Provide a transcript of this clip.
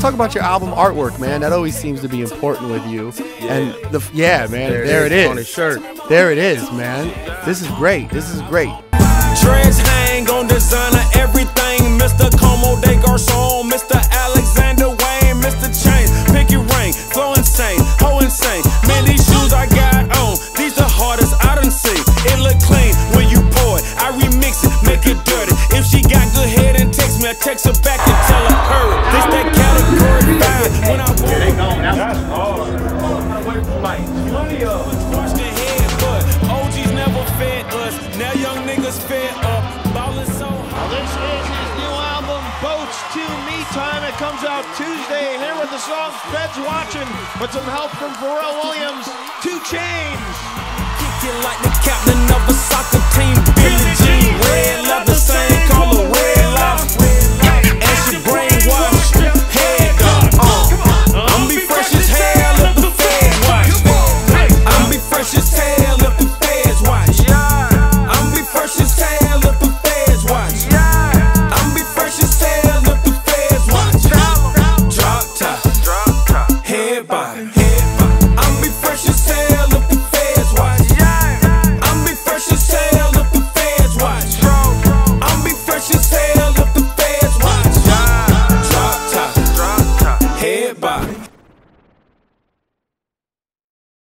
talk about your album artwork, man. That always seems to be important with you. Yeah. And man, there it is. On his shirt. There it is, man. This is great. This is great. Dreads hang on designer everything. Mr. Como de Garçon, Mr. Alexander Wayne, Mr. Chainz, pick your ring, flow insane, ho insane. Man, these shoes I got on, these the hardest I done seen. It look clean when you pour it, I remix it, make it dirty. If she got good head and text me, I text her back and tell her hurry. This that category 5 when I walk. They gone. That's hard. Wash their head, but OGs never fed us. Now young niggas fed up, ballin' so hard. Now this is his new album, Boats to Me Time. It comes out Tuesday. Here with the song Feds Watching, with some help from Pharrell Williams, 2 Chainz. Kick it like the captain of a soccer team. Billie Jean, red leather, same color.